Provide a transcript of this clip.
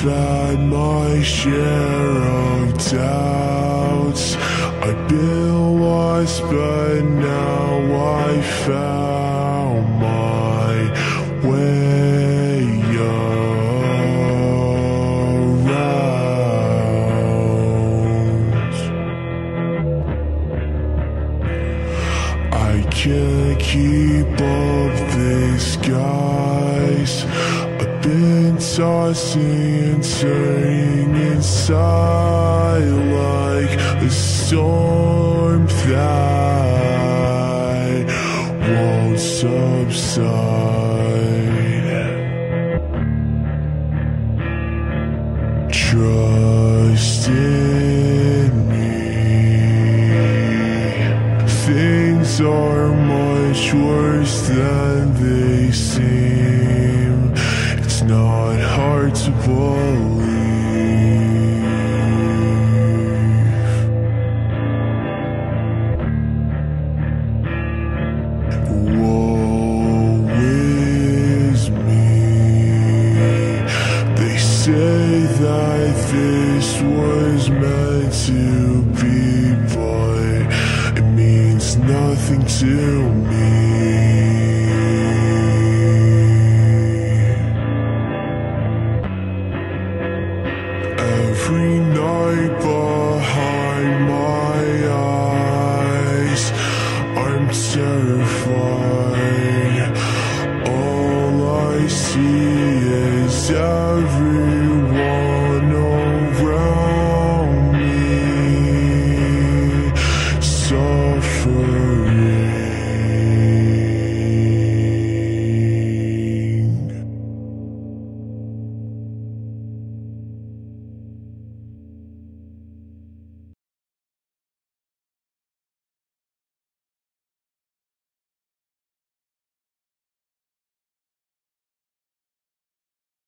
had my share of doubts. I've been lost, but now I found my way around. I can't keep up this, guys. I've been tossing and turning inside like a storm that won't subside. Trust in me. Things are much worse than they seem. It's not hard to believe. Woe is me. They say that this was meant to be, but it means nothing to me. Every night behind my eyes, I'm terrified.